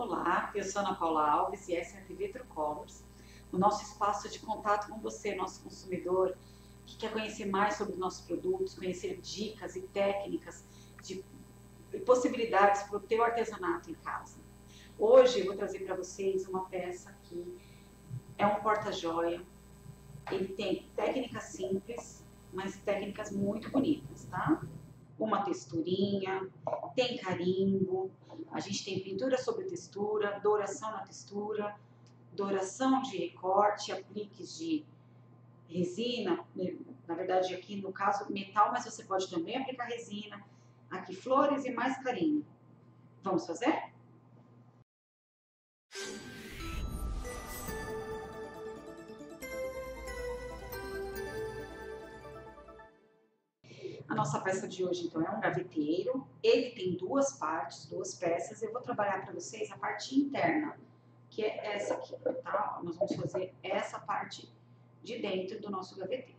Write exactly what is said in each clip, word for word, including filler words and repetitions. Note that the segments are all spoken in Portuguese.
Olá, eu sou Ana Paula Alves e essa é a T V Trucolors, o nosso espaço de contato com você, nosso consumidor, que quer conhecer mais sobre os nossos produtos, conhecer dicas e técnicas de possibilidades para o teu artesanato em casa. Hoje eu vou trazer para vocês uma peça que é um porta-joia. Ele tem técnicas simples, mas técnicas muito bonitas, tá? Uma texturinha, tem carimbo, a gente tem pintura sobre textura, douração na textura, douração de recorte, apliques de resina, na verdade aqui no caso metal, mas você pode também aplicar resina, aqui flores e mais carimbo. Vamos fazer? A nossa peça de hoje, então, é um gaveteiro. Ele tem duas partes, duas peças. Eu vou trabalhar para vocês a parte interna, que é essa aqui, tá? Nós vamos fazer essa parte de dentro do nosso gaveteiro.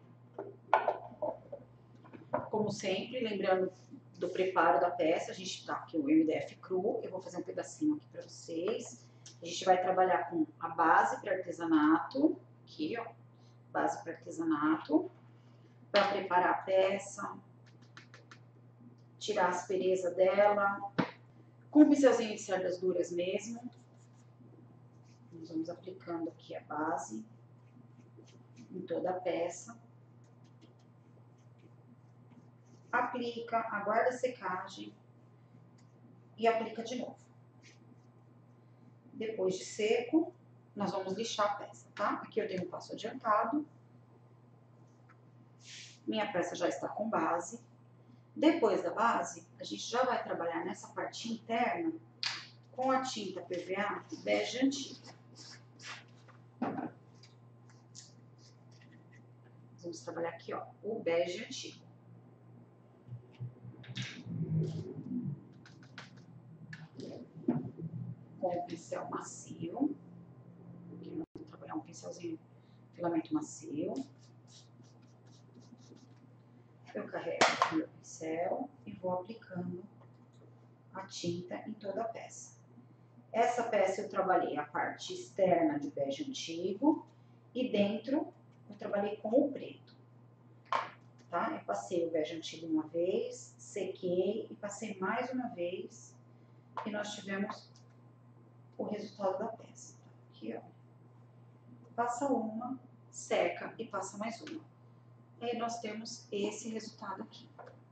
Como sempre, lembrando do preparo da peça, a gente tá aqui o M D F cru. Eu vou fazer um pedacinho aqui para vocês. A gente vai trabalhar com a base para artesanato, aqui, ó, base para artesanato, para preparar a peça, tirar a aspereza dela, com um pincelzinho de cerdas duras mesmo. Nós vamos aplicando aqui a base em toda a peça. Aplica, aguarda a secagem e aplica de novo. Depois de seco, nós vamos lixar a peça, tá? Aqui eu tenho um passo adiantado. Minha peça já está com base. Depois da base, a gente já vai trabalhar nessa parte interna com a tinta P V A bege antigo. Vamos trabalhar aqui, ó, o bege antigo. Com o pincel macio. Aqui nós vamos trabalhar um pincelzinho filamento macio. Eu carrego o meu pincel e vou aplicando a tinta em toda a peça. Essa peça eu trabalhei a parte externa de bege antigo e dentro eu trabalhei com o preto, tá? Eu passei o bege antigo uma vez, sequei e passei mais uma vez e nós tivemos o resultado da peça. Aqui, ó. Passa uma, seca e passa mais uma. E aí nós temos esse resultado aqui.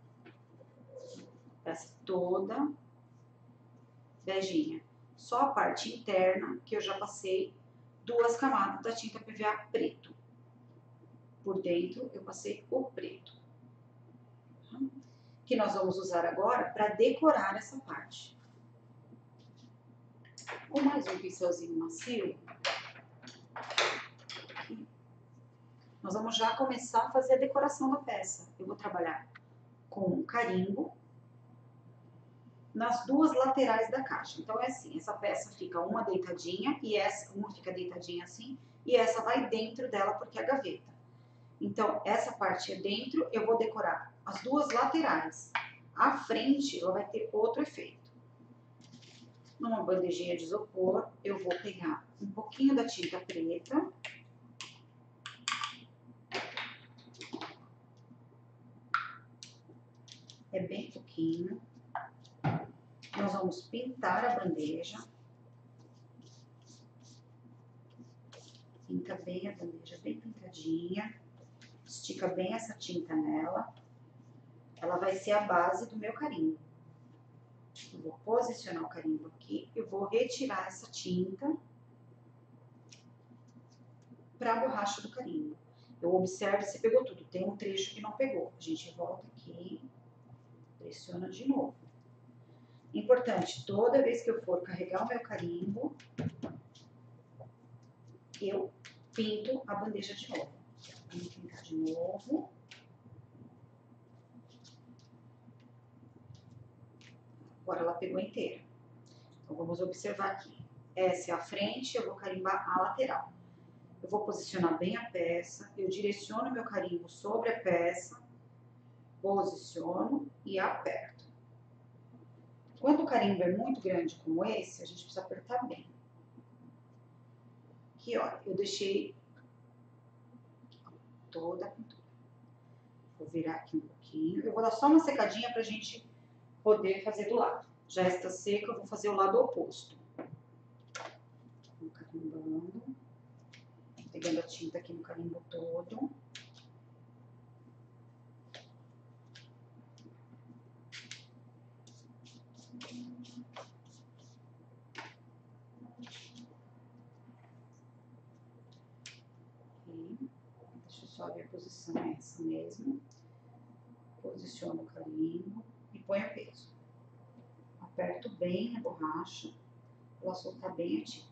Peça toda beijinha. Só a parte interna que eu já passei duas camadas da tinta P V A preto. Por dentro eu passei o preto. Que nós vamos usar agora para decorar essa parte. Com mais um pincelzinho macio. Nós vamos já começar a fazer a decoração da peça. Eu vou trabalhar com carimbo nas duas laterais da caixa. Então é assim, essa peça fica uma deitadinha e essa uma fica deitadinha assim e essa vai dentro dela porque é a gaveta. Então essa parte é dentro, eu vou decorar as duas laterais. A frente ela vai ter outro efeito. Numa bandejinha de isopor, eu vou pegar um pouquinho da tinta preta. É bem pouquinho. Nós vamos pintar a bandeja. Pinta bem a bandeja, bem pintadinha. Estica bem essa tinta nela. Ela vai ser a base do meu carimbo. Eu vou posicionar o carimbo aqui. Eu vou retirar essa tinta para a borracha do carimbo. Eu observo se pegou tudo. Tem um trecho que não pegou. A gente volta aqui. Pressiona de novo. Importante, toda vez que eu for carregar o meu carimbo, eu pinto a bandeja de novo. Vamos pintar de novo. Agora ela pegou inteira. Então vamos observar aqui. Essa é a frente, eu vou carimbar a lateral. Eu vou posicionar bem a peça, eu direciono meu carimbo sobre a peça, posiciono e aperto. Quando o carimbo é muito grande como esse, a gente precisa apertar bem. Aqui, ó, eu deixei toda a pintura. Vou virar aqui um pouquinho. Eu vou dar só uma secadinha pra gente poder fazer do lado. Já está seca, eu vou fazer o lado oposto. Vou carimbando. Pegando a tinta aqui no carimbo todo. Deixa eu só ver a posição, é essa mesmo. Posiciono o carimbo e ponho o peso. Aperto bem a borracha para ela soltar bem a tinta.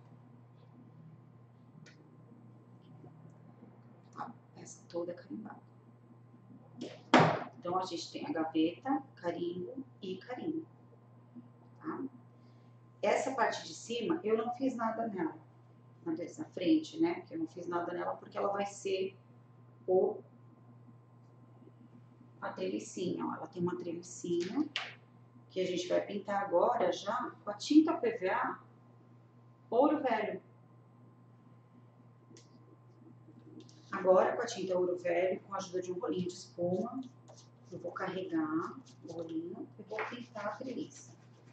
A peça toda carimbada. Então a gente tem a gaveta, carimbo e carimbo. Tá? Essa parte de cima eu não fiz nada nela. Na frente, né? Que eu não fiz nada nela porque ela vai ser o a trelicinha, ó. Ela tem uma trelicinha que a gente vai pintar agora já com a tinta P V A ouro velho. Agora com a tinta ouro velho, com a ajuda de um rolinho de espuma, eu vou carregar o rolinho e vou pintar a treliça.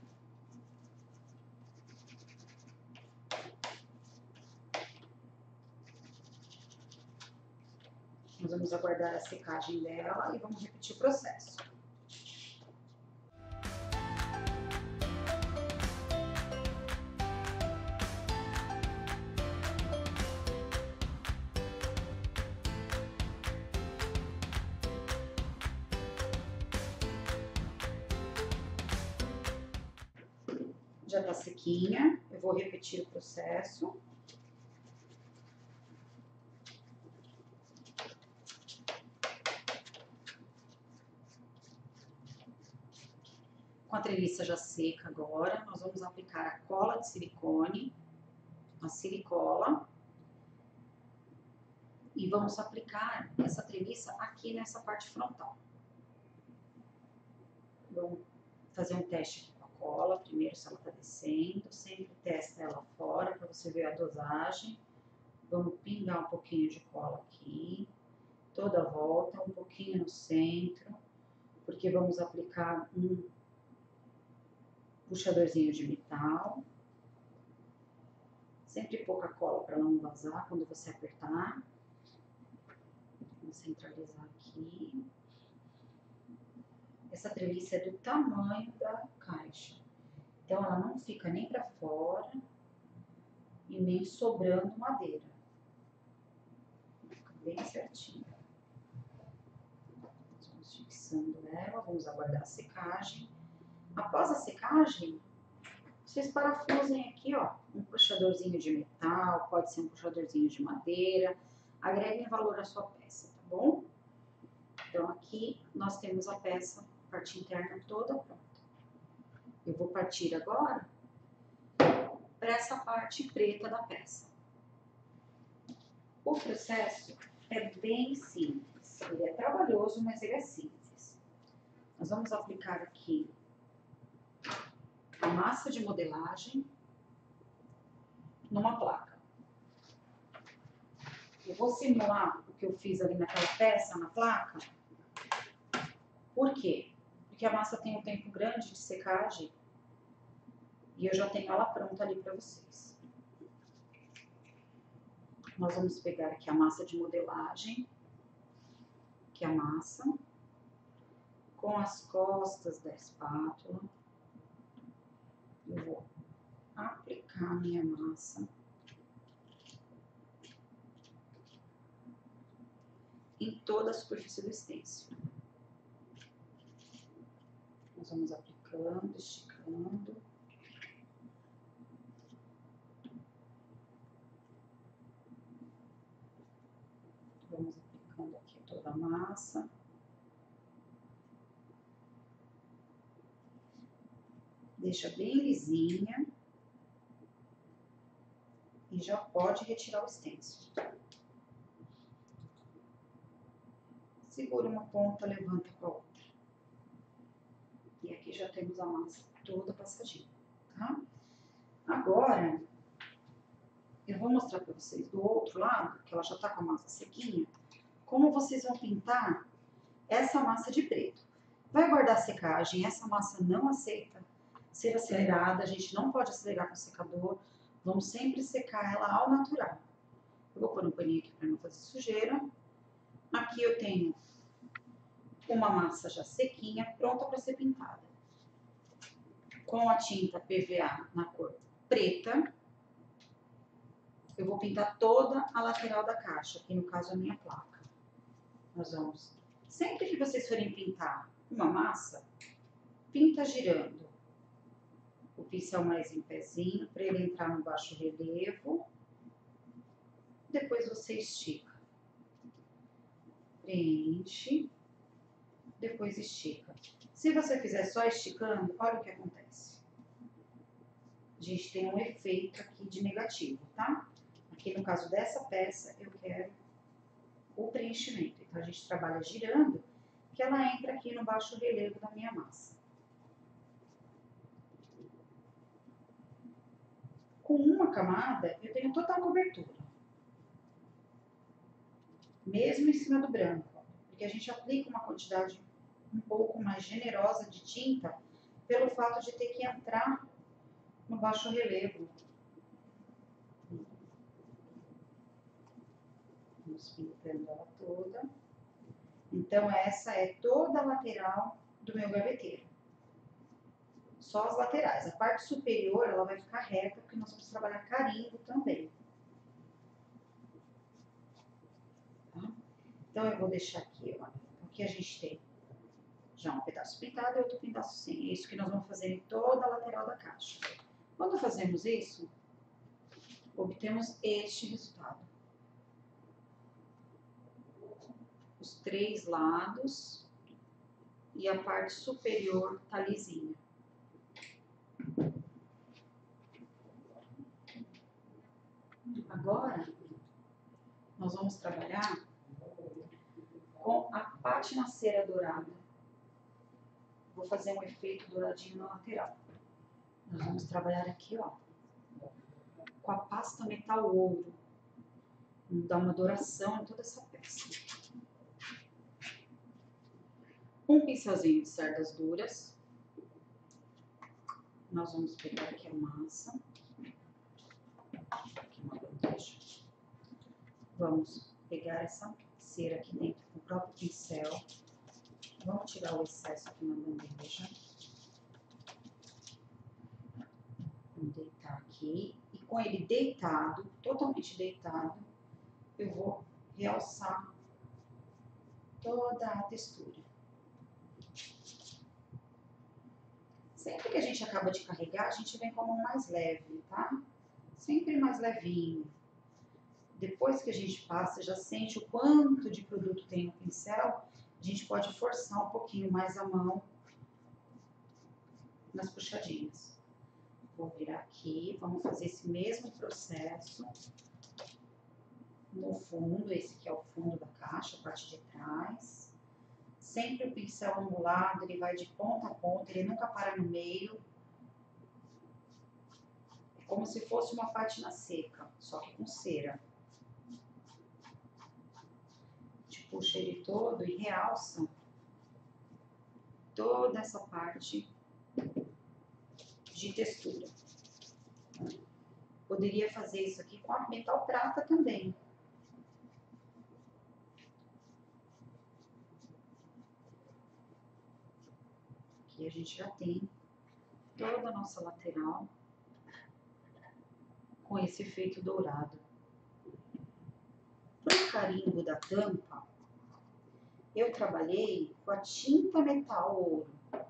Nós vamos aguardar a secagem dela e vamos repetir o processo. Já tá sequinha, eu vou repetir o processo. Com a treliça já seca agora, nós vamos aplicar a cola de silicone, a silicola, e vamos aplicar essa treliça aqui nessa parte frontal. Vamos fazer um teste aqui com a cola, primeiro se ela está descendo, sempre testa ela fora para você ver a dosagem. Vamos pingar um pouquinho de cola aqui, toda a volta, um pouquinho no centro, porque vamos aplicar um puxadorzinho de metal. Sempre pouca cola para não vazar quando você apertar. Vamos centralizar aqui. Essa treliça é do tamanho da caixa. Então ela não fica nem para fora e nem sobrando madeira. Fica bem certinho. Vamos fixando ela, vamos aguardar a secagem. Após a secagem, vocês parafusem aqui, ó, um puxadorzinho de metal, pode ser um puxadorzinho de madeira, agreguem valor à sua peça, tá bom? Então aqui nós temos a peça, a parte interna toda pronta. Eu vou partir agora para essa parte preta da peça. O processo é bem simples, ele é trabalhoso, mas ele é simples. Nós vamos aplicar aqui a massa de modelagem numa placa. Eu vou simular o que eu fiz ali naquela peça, na placa. Por quê? Porque a massa tem um tempo grande de secagem e eu já tenho ela pronta ali para vocês. Nós vamos pegar aqui a massa de modelagem, que é a massa, com as costas da espátula. Eu vou aplicar a minha massa em toda a superfície do stencil. Nós vamos aplicando, esticando. Vamos aplicando aqui toda a massa. Deixa bem lisinha. E já pode retirar o stencil. Segura uma ponta, levanta para a outra. E aqui já temos a massa toda passadinha, tá? Agora, eu vou mostrar para vocês do outro lado, que ela já tá com a massa sequinha, como vocês vão pintar essa massa de preto. Vai guardar a secagem, essa massa não aceita ser acelerada, a gente não pode acelerar com o secador, vamos sempre secar ela ao natural. Eu vou pôr um paninho aqui para não fazer sujeira. Aqui eu tenho uma massa já sequinha, pronta para ser pintada. Com a tinta P V A na cor preta, eu vou pintar toda a lateral da caixa, aqui no caso a minha placa. Nós vamos, sempre que vocês forem pintar uma massa, pinta girando o pincel mais em pezinho, para ele entrar no baixo relevo. Depois você estica. Preenche. Depois estica. Se você fizer só esticando, olha o que acontece. A gente tem um efeito aqui de negativo, tá? Aqui no caso dessa peça, eu quero o preenchimento. Então, a gente trabalha girando, que ela entra aqui no baixo relevo da minha massa. Com uma camada, eu tenho total cobertura. Mesmo em cima do branco. Porque a gente aplica uma quantidade um pouco mais generosa de tinta, pelo fato de ter que entrar no baixo relevo. Vamos pintando ela toda. Então, essa é toda a lateral do meu gaveteiro. Só as laterais. A parte superior, ela vai ficar reta, porque nós vamos trabalhar carimbo também. Tá? Então, eu vou deixar aqui, ó. Aqui a gente tem já um pedaço pintado e outro pedaço sem. É isso que nós vamos fazer em toda a lateral da caixa. Quando fazemos isso, obtemos este resultado. Os três lados e a parte superior tá lisinha. Agora, nós vamos trabalhar com a pátina cera dourada. Vou fazer um efeito douradinho na lateral. Nós vamos trabalhar aqui, ó, com a pasta metal ouro. Vamos dar uma douração em toda essa peça. Um pincelzinho de cerdas duras. Nós vamos pegar aqui a massa. Aqui uma bandeja. Vamos pegar essa cera aqui dentro com o próprio pincel. Vamos tirar o excesso aqui na bandeja. Vamos deitar aqui. E com ele deitado, totalmente deitado, eu vou realçar toda a textura. Sempre que a gente acaba de carregar, a gente vem com a mão mais leve, tá? Sempre mais levinho. Depois que a gente passa, já sente o quanto de produto tem no pincel, a gente pode forçar um pouquinho mais a mão nas puxadinhas. Vou virar aqui, vamos fazer esse mesmo processo no fundo, esse aqui é o fundo da caixa, a parte de trás. Sempre o pincel angulado, ele vai de ponta a ponta, ele nunca para no meio. É como se fosse uma pátina seca, só que com cera. A gente puxa ele todo e realça toda essa parte de textura. Poderia fazer isso aqui com a metal prata também. Aqui a gente já tem toda a nossa lateral com esse efeito dourado. Para o carimbo da tampa, eu trabalhei com a tinta metal ouro.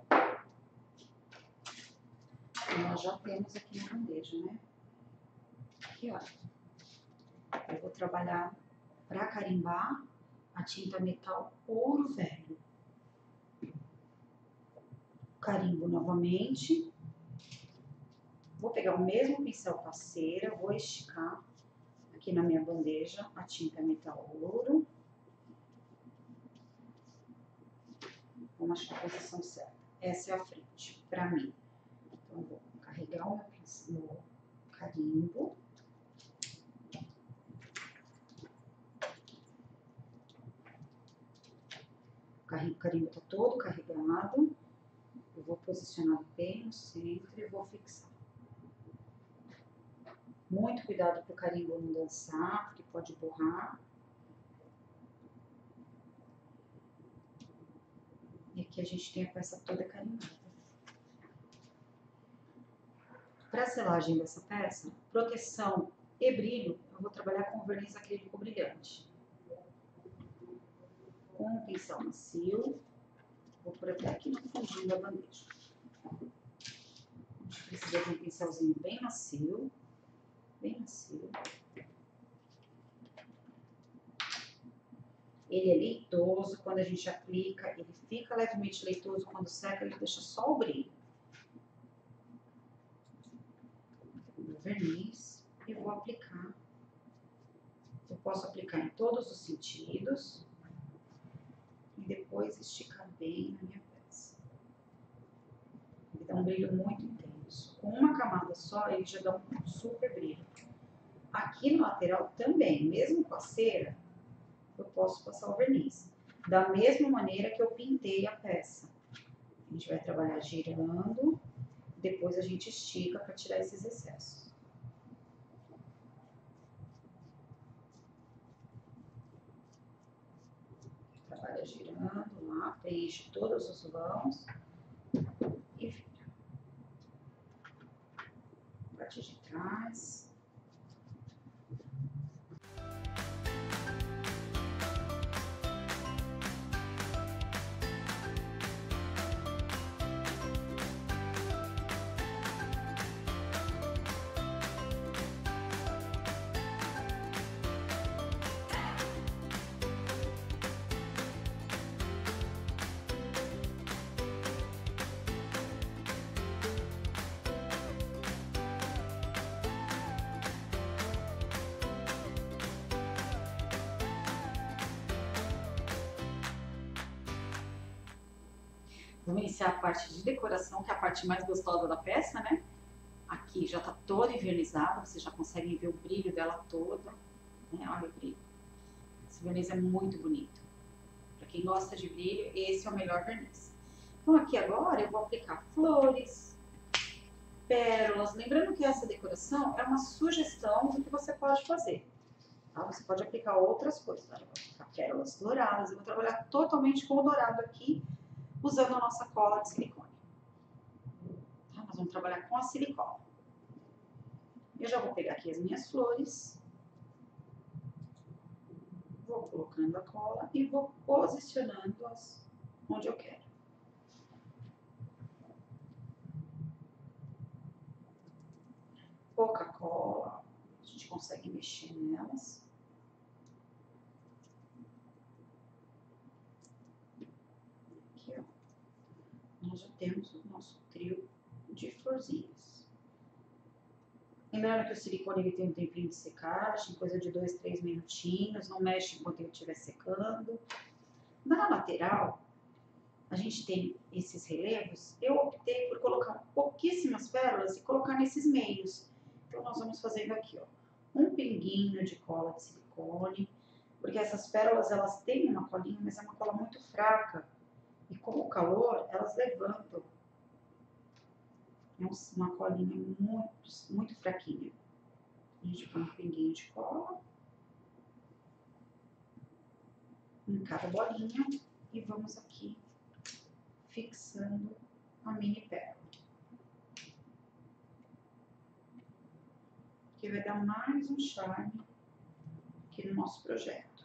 E nós já temos aqui na bandeja, né? Aqui, ó. Eu vou trabalhar para carimbar a tinta metal ouro velho. Carimbo novamente. Vou pegar o mesmo pincel com a cera, vou esticar aqui na minha bandeja a tinta metal ouro. Vamos achar a posição certa. Essa é a frente, para mim. carregar o meu pincel, carimbo. O carimbo está todo carregado. Eu vou posicionar bem no centro e vou fixar. Muito cuidado para o carimbo não dançar, porque pode borrar. E aqui a gente tem a peça toda carimbada. Para a selagem dessa peça, proteção e brilho, eu vou trabalhar com verniz acrílico brilhante. Com um pincel macio, vou por até aqui no fundinho da bandeja. A gente precisa de um pincelzinho bem macio, bem macio. Ele é leitoso quando a gente aplica, ele fica levemente leitoso, quando seca ele deixa só o brilho. O verniz e vou aplicar. Eu posso aplicar em todos os sentidos e depois esticar bem na minha peça. Ele dá um brilho muito intenso. Com uma camada só, ele já dá um super brilho. Aqui no lateral também, mesmo com a cera, eu posso passar o verniz. Da mesma maneira que eu pintei a peça. A gente vai trabalhar girando, depois a gente estica para tirar esses excessos. Trabalha girando lá, preenche todos os vãos e vira. Parte de trás. Vamos iniciar a parte de decoração, que é a parte mais gostosa da peça, né? Aqui já tá toda envernizada, vocês já conseguem ver o brilho dela toda, né? Olha o brilho. Esse verniz é muito bonito. Para quem gosta de brilho, esse é o melhor verniz. Então aqui agora eu vou aplicar flores, pérolas. Lembrando que essa decoração é uma sugestão do que você pode fazer. Tá? Você pode aplicar outras coisas. Tá? Eu vou aplicar pérolas douradas, eu vou trabalhar totalmente com o dourado aqui, usando a nossa cola de silicone. Tá? Nós vamos trabalhar com a silicone. Eu já vou pegar aqui as minhas flores. Vou colocando a cola e vou posicionando-as onde eu quero. Pouca cola, a gente consegue mexer nelas. Aqui, ó. Nós já temos o nosso trio de florzinhas. Lembrando que o silicone ele tem um tempinho de secagem, coisa de dois, três minutinhos, não mexe enquanto ele estiver secando. Na lateral, a gente tem esses relevos, eu optei por colocar pouquíssimas pérolas e colocar nesses meios. Então nós vamos fazendo aqui, ó, um pinguinho de cola de silicone, porque essas pérolas elas têm uma colinha, mas é uma cola muito fraca. E com o calor, elas levantam. É uma colinha muito, muito fraquinha. A gente põe um pinguinho de cola em cada bolinha e vamos aqui fixando a mini pérola. Que vai dar mais um charme aqui no nosso projeto.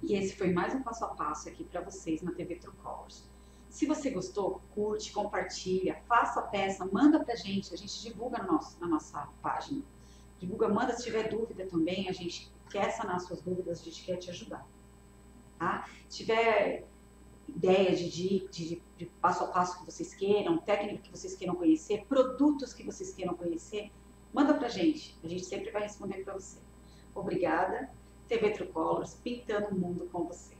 E esse foi mais um passo a passo aqui para vocês na T V True Colors. Se você gostou, curte, compartilha, faça a peça, manda pra gente, a gente divulga no nosso, na nossa página. Divulga, manda se tiver dúvida também, a gente quer sanar suas dúvidas, a gente quer te ajudar. Tá? Se tiver ideia de, de, de, de passo a passo que vocês queiram, técnica que vocês queiram conhecer, produtos que vocês queiram conhecer, manda pra gente, a gente sempre vai responder para você. Obrigada, T V True Colors, pintando o mundo com você.